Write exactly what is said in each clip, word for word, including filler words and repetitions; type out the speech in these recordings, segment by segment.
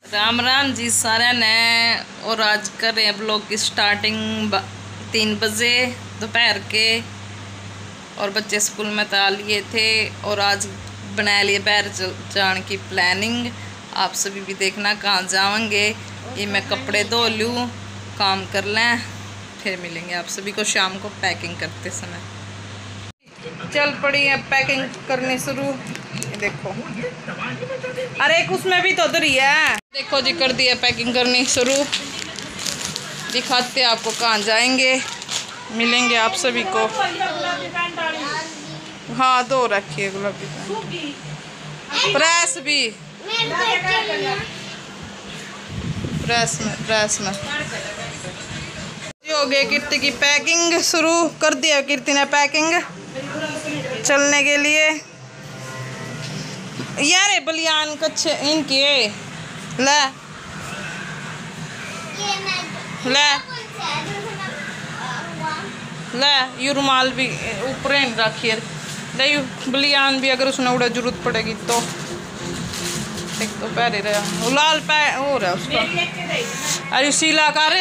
राम राम जी सारे ने। और आज कर रहे हैं ब्लॉग की स्टार्टिंग तीन बजे दोपहर के। और बच्चे स्कूल में ता लिए थे और आज बना लिए बाहर जाने की प्लानिंग। आप सभी भी देखना कहाँ जाएंगे। ये मैं कपड़े धो लूँ, काम कर लें, फिर मिलेंगे आप सभी को शाम को पैकिंग करते समय। चल पड़ी है पैकिंग करनी शुरू। देखो अरे एक उसमें भी तो उधर ही है। देखो जी कर दिया पैकिंग करनी शुरू। दिखाते आपको कहाँ जाएंगे, मिलेंगे आप सभी को। हाँ दो रखिए गुलाबी प्रेस भी प्रेस में प्रेस में हो गई। कीर्ति की पैकिंग शुरू कर दिया। कीर्ति ने पैकिंग चलने के लिए। यार बलियान कच्चे इनके ले ले ले यू रुमाल भी ऊपर रखिए। ले यू बलियान भी अगर उसने उड़ा जरूरत पड़ेगी तो। एक तो पहले रहा वो लाल पै हो रहा उसका। अरे सीला कर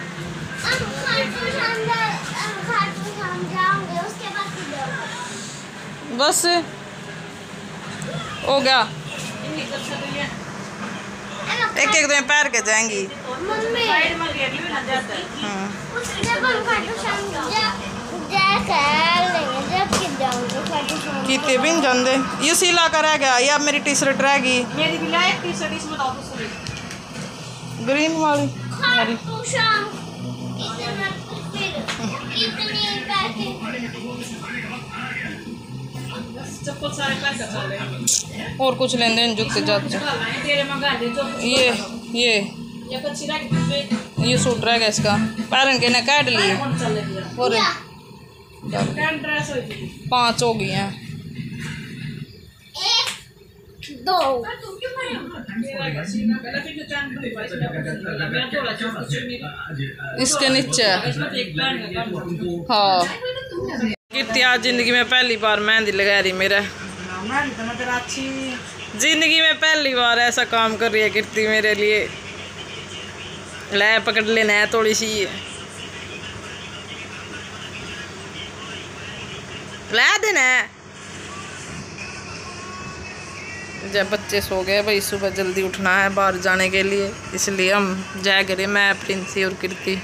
बस हो गया। एक एक दिन पैर के जाएंगी। कितने भी जाते ये सीला का रह गया या मेरी टी शर्ट रह गई। मेरी भी लाइक टी शर्ट इसमें बताओ दूसरी ग्रीन वाली मेरी। और कुछ लेन देन जुटते जाते। ये ये ये सूट रहेगा इसका पैरन के ना काट लिए। और पांच हो गई हैं। दो इसके नीचे। हाँ कीर्ति आज जिंदगी में पहली बार मेहंदी लगा रही। मेरा जिंदगी में पहली बार ऐसा काम कर रही है कीर्ति मेरे लिए। ले पकड़ लेना है थोड़ी सी ला देना है। जब बच्चे सो गए भाई सुबह जल्दी उठना है बाहर जाने के लिए, इसलिए हम जा गए। मैं प्रिंसी और कीर्ति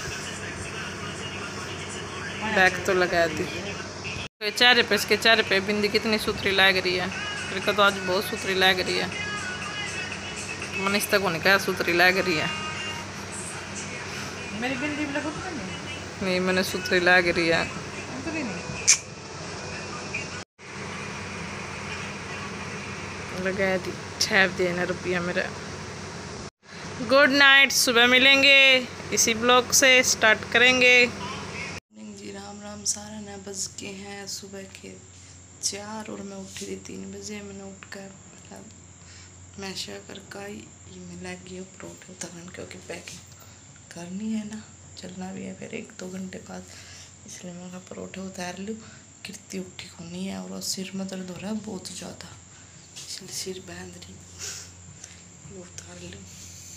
बैग तो लगा दी। तो चेहरे पे इसके चेहरे पे बिंदी कितनी सुथरी लग रही है। मेरे को तो आज बहुत सुथरी लग रही है। मनीष तक को नहीं कहा सुथरी लग रही है। मेरी बिंदी भी नहीं, नहीं मैंने सुथरी लग रही है। लगा दी छः देना रुपया मेरा। Good night. सुबह मिलेंगे इसी ब्लॉग से स्टार्ट करेंगे। जी राम राम सारा ना बज के हैं सुबह के चार और मैं उठी थी तीन बजे। मैंने उठ कर मैशा कर काई ये मैं लग गई परोठे उतारन क्योंकि पैकिंग करनी है ना, चलना भी है फिर एक दो घंटे बाद, इसलिए मैं परोठे उतार लूँ। कीर्ति उठी होनी है और सिर में दर्द हो रहा है बहुत ज़्यादा, इसलिए सिर बांध रही। ये उतार लूँ।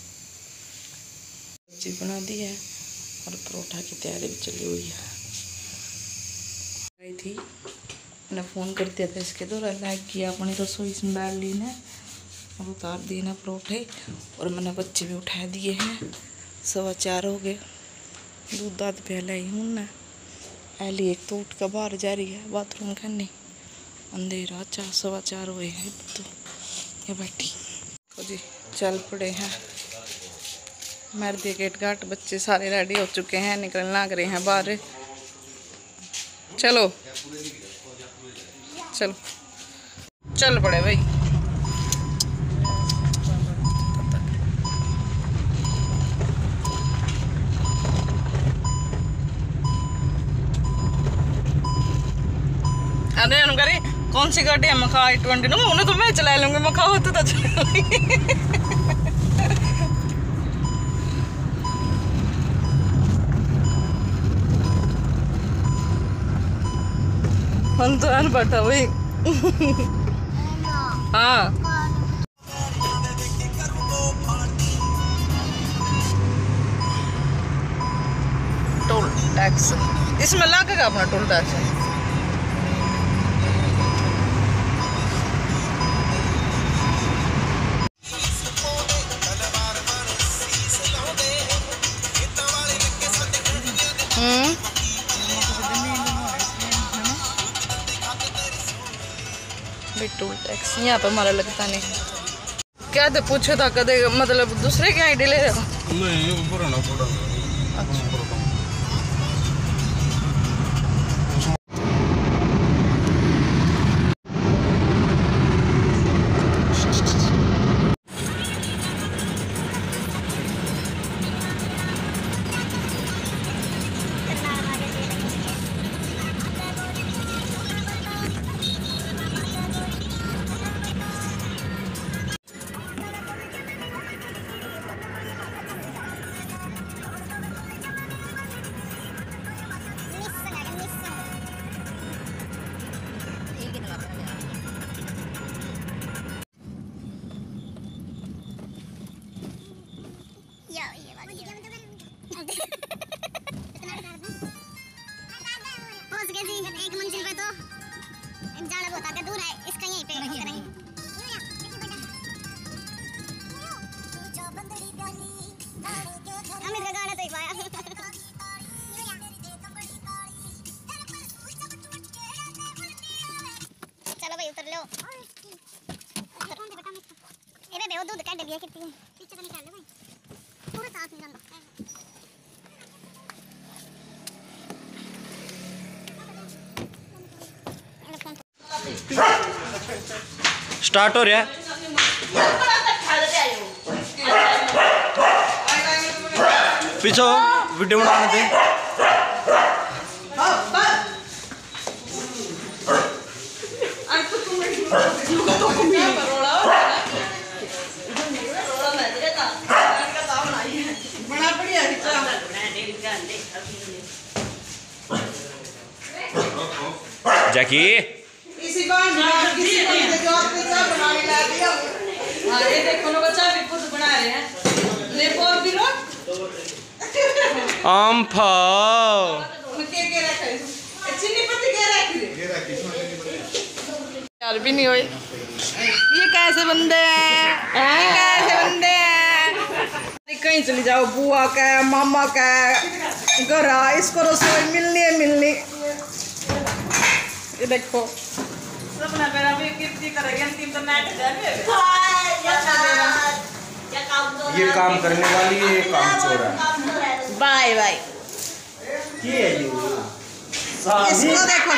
सब्जी बना दी है और परोठा की तैयारी भी चली हुई है। आई थी मैंने फ़ोन कर दिया था इसके दौरान लाइक किया अपनी रसोई संभाल ली ने और उतार दिए ना परोठे। और मैंने बच्चे भी उठा दिए हैं। सवा चार हो गए। दूध दाद पिला ही हूँ ना। एली एक तो उठ कर बाहर जा रही है बाथरूम करने। अंधेरा चार सवा चार हुए हैं तो ये बैठी तो जी चल पड़े हैं। मर्दी गेट घाट बच्चे सारे रेडी हो चुके हैं, निकलने लग रहे हैं बाहर। चलो चल चल पड़े भाई। अरे करे कौन सी गाड़ी है मखा आई ट्वेंटी नो उन्हें तो मैं चला लूँगी। मखा होता तो चला हम तो अन बैठा भाई। हाँ टैक्स इसमें लगेगा अपना टोल टैक्स। हम्म टोल टैक्स यहाँ पे हमारा लगता नहीं। क्या तो पूछो था कदे मतलब दूसरे के आईडी ले रहे हो? नहीं पुराना पुराना। अच्छा एक मंजिल पे तो एक जाड़ा बहुत आगे दूर है, इसका यहीं पे करेंगे। अमित का गाना तो एक आया। चलो भाई उतर लो। ए बे वो दूध काट दिया कितनी पीछे तो निकाल ले भाई, पूरा साथ निकाल लो। स्टार्ट हो रहा है। पीछे वीडियो बनाने दे। जैकी इसी बार किसी को जो आपने चाय बनाने ला दिया। हां ये देखो ना बच्चा भी खुद बना रहे हैं। ले बोल भी लो आम फाओ के के रखा है चीनी पत्ती के रखी है ये रखी यार भी नहीं होए। ये कैसे बंदे हैं, ये कैसे बंदे हैं। कहीं चली जाओ बुआ का मामा का घर इसको रसोई मिलनी है मिलनी। ये देखो अपना मेरा भी कितनी करेंगे तीन तो नेट जाने। ये काम करने वाली है, ये काम चोर है। Bye bye. ये है ये इसको देखो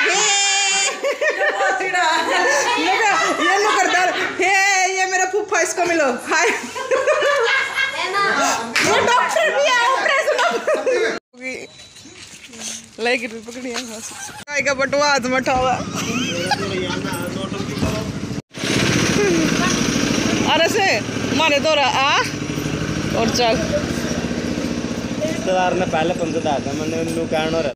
ये नुकरदार हे ये मेरा फूफा इसको मिलो हाय। ये डॉक्टर भी है ऑपरेशन लेके पकड़ी है काय का बटवा हाथ में उठावा। अरे से मारे दो रहा आ और चल रिश्तेदार ने पहले पंच दाता मैंने कहना